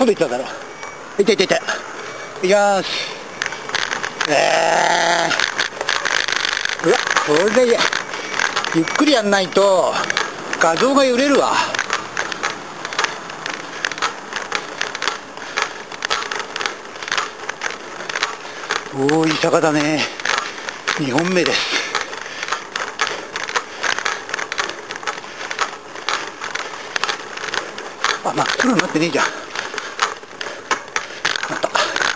今度いっただろ。いたいたいた。いきまーす。うわ、これでゆっくりやんないと画像が揺れるわ。おお、いい坂だね。2本目です。あ、真っ黒になってねえじゃん。あった。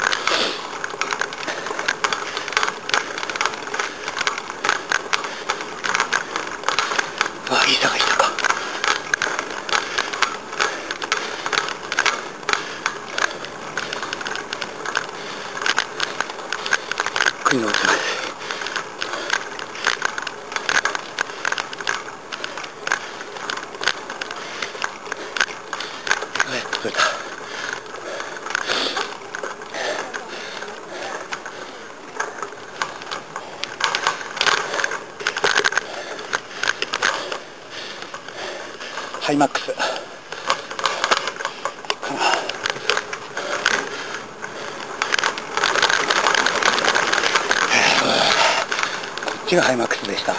あ、いい坂いい坂。国の落ちます。取れた。ハイマックス。こっちがハイマックスでした。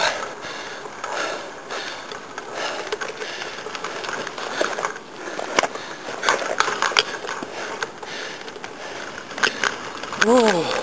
おお。